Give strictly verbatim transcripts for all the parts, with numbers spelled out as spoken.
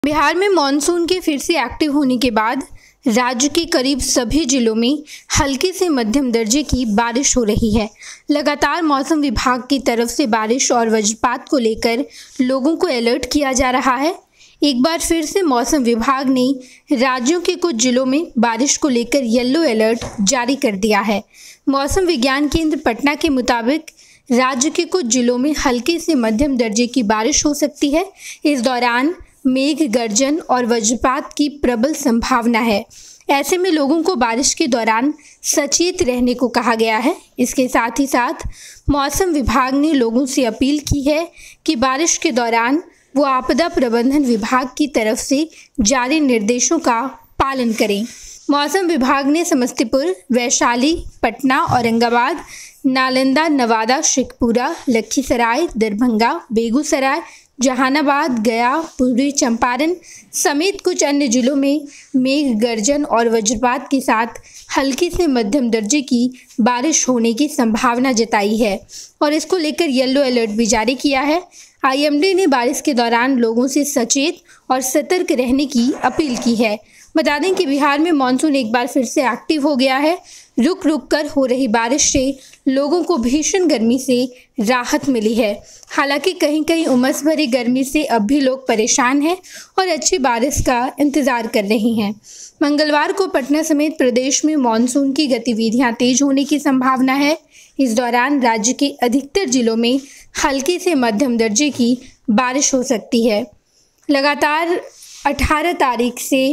बिहार में मानसून के फिर से एक्टिव होने के बाद राज्य के करीब सभी जिलों में हल्की से मध्यम दर्जे की बारिश हो रही है। लगातार मौसम विभाग की तरफ से बारिश और वज्रपात को लेकर लोगों को अलर्ट किया जा रहा है। एक बार फिर से मौसम विभाग ने राज्यों के कुछ जिलों में बारिश को लेकर येलो अलर्ट जारी कर दिया है। मौसम विज्ञान केंद्र पटना के मुताबिक राज्य के कुछ जिलों में हल्की से मध्यम दर्जे की बारिश हो सकती है। इस दौरान मेघ गर्जन और वज्रपात की प्रबल संभावना है। ऐसे में लोगों को बारिश के दौरान सचेत रहने को कहा गया है। इसके साथ ही साथ मौसम विभाग ने लोगों से अपील की है कि बारिश के दौरान वो आपदा प्रबंधन विभाग की तरफ से जारी निर्देशों का पालन करें। मौसम विभाग ने समस्तीपुर, वैशाली, पटना, औरंगाबाद, नालंदा, नवादा, शेखपुरा, लखीसराय, दरभंगा, बेगूसराय, जहानाबाद, गया, पूर्वी चंपारण समेत कुछ अन्य जिलों में मेघ गर्जन और वज्रपात के साथ हल्की से मध्यम दर्जे की बारिश होने की संभावना जताई है और इसको लेकर येलो अलर्ट भी जारी किया है। आई एम डी ने बारिश के दौरान लोगों से सचेत और सतर्क रहने की अपील की है। बता दें कि बिहार में मानसून एक बार फिर से एक्टिव हो गया है। रुक रुक कर हो रही बारिश से लोगों को भीषण गर्मी से राहत मिली है। हालांकि कहीं कहीं उमस भरी गर्मी से अब भी लोग परेशान हैं और अच्छी बारिश का इंतजार कर रहे हैं। मंगलवार को पटना समेत प्रदेश में मानसून की गतिविधियां तेज होने की संभावना है। इस दौरान राज्य के अधिकतर जिलों में हल्की से मध्यम दर्जे की बारिश हो सकती है। लगातार अठारह तारीख से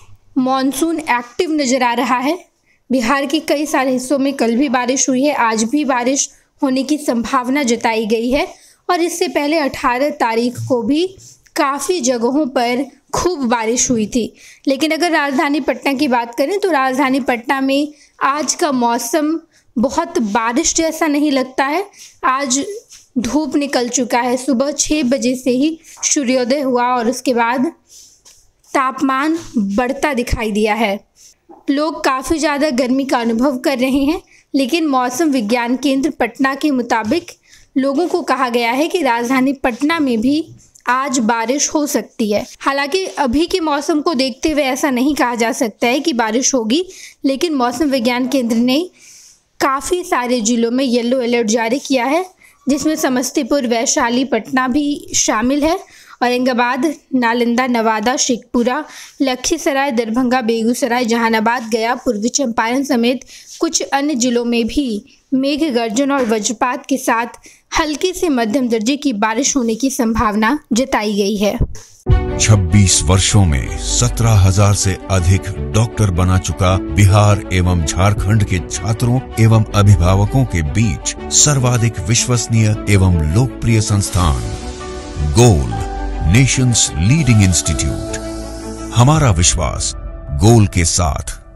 मानसून एक्टिव नज़र आ रहा है। बिहार के कई सारे हिस्सों में कल भी बारिश हुई है, आज भी बारिश होने की संभावना जताई गई है और इससे पहले अठारह तारीख को भी काफ़ी जगहों पर खूब बारिश हुई थी। लेकिन अगर राजधानी पटना की बात करें तो राजधानी पटना में आज का मौसम बहुत बारिश जैसा नहीं लगता है। आज धूप निकल चुका है। सुबह छः बजे से ही सूर्योदय हुआ और उसके बाद तापमान बढ़ता दिखाई दिया है। लोग काफ़ी ज़्यादा गर्मी का अनुभव कर रहे हैं, लेकिन मौसम विज्ञान केंद्र पटना के मुताबिक लोगों को कहा गया है कि राजधानी पटना में भी आज बारिश हो सकती है। हालांकि अभी के मौसम को देखते हुए ऐसा नहीं कहा जा सकता है कि बारिश होगी, लेकिन मौसम विज्ञान केंद्र ने काफ़ी सारे जिलों में येलो अलर्ट जारी किया है, जिसमें समस्तीपुर, वैशाली, पटना भी शामिल है। औरंगाबाद, नालंदा, नवादा, शेखपुरा, लखीसराय, दरभंगा, बेगूसराय, जहानाबाद, गया, पूर्वी चंपारण समेत कुछ अन्य जिलों में भी मेघ गर्जन और वज्रपात के साथ हल्की से मध्यम दर्जे की बारिश होने की संभावना जताई गई है। छब्बीस वर्षों में सत्रह हजार से अधिक डॉक्टर बना चुका बिहार एवं झारखंड के छात्रों एवं अभिभावकों के बीच सर्वाधिक विश्वसनीय एवं लोकप्रिय संस्थान गोल, नेशंस लीडिंग इंस्टीट्यूट। हमारा विश्वास गोल के साथ।